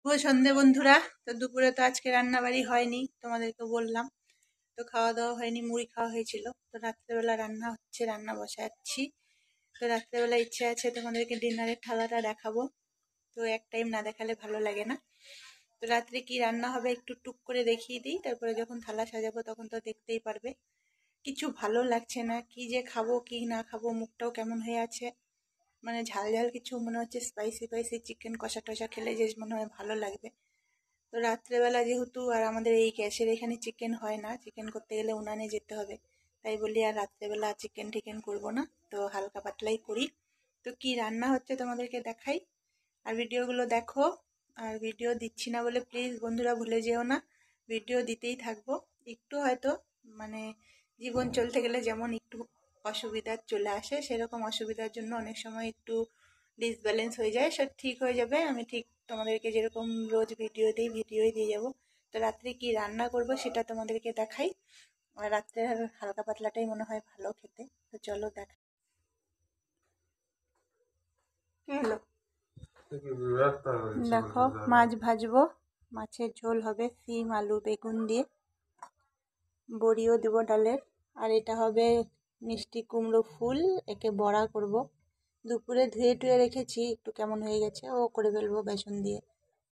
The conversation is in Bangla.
শুভ সন্ধে বন্ধুরা। তো দুপুরে তো আজকে রান্না বাড়ি হয়নি, তোমাদেরকে বললাম। তো খাওয়া দাওয়া হয়নি, মুড়ি খাওয়া হয়েছিল। তো রাত্রেবেলা রান্না হচ্ছে, রান্না বসাচ্ছি। তো রাত্রেবেলা ইচ্ছে আছে তোমাদেরকে ডিনারের থালাটা দেখাবো। তো এক টাইম না দেখালে ভালো লাগে না। তো রাত্রে কি রান্না হবে একটু টুক করে দেখিয়ে দিই, তারপরে যখন থালা সাজাবো তখন তো দেখতেই পারবে। কিছু ভালো লাগছে না, কি যে খাবো কি না খাবো, মুখটাও কেমন হয়ে আছে। মানে ঝাল ঝাল কিছু মনে হচ্ছে, স্পাইসি স্পাইসি চিকেন কষা টষা খেলে যে মনে হয় ভালো লাগবে। তো রাত্রেবেলা যেহেতু আর আমাদের এই গ্যাসের এখানে চিকেন হয় না, চিকেন করতে গেলে উনানে যেতে হবে, তাই বলি আর রাত্রেবেলা চিকেন টিকেন করবো না, তো হালকা পাতলাই করি। তো কি রান্না হচ্ছে তোমাদেরকে দেখাই, আর ভিডিওগুলো দেখো। আর ভিডিও দিচ্ছি না বলে প্লিজ বন্ধুরা ভুলে যেও না, ভিডিও দিতেই থাকবো। একটু হয়তো মানে জীবন চলতে গেলে যেমন একটু অসুবিধা চলে আসে, সেরকম অসুবিধার জন্য অনেক সময় একটু ডিসব্যালেন্স হয়ে যায়, সব ঠিক হয়ে যাবে। আমি ঠিক তোমাদেরকে যেরকম রোজ ভিডিওই দিয়ে যাব। তো রাত্রে কি রান্না করব সেটা তোমাদেরকে দেখাই। আর রাত্রে হালকা পাতলাটাই মনে হয় ভালো খেতে। তো চলো দেখাই। কি হলো? দেখো, মাছ ভাজবো, মাছের ঝোল হবে সিম আলু বেগুন দিয়ে, বড়িও দেবো ডালের। আর এটা হবে মিষ্টি কুমড়ো ফুল, একে বড়া করব। দুপুরে ধুয়ে টুয়ে রেখেছি, একটু কেমন হয়ে গেছে, ও করে ফেলবো বেসন দিয়ে।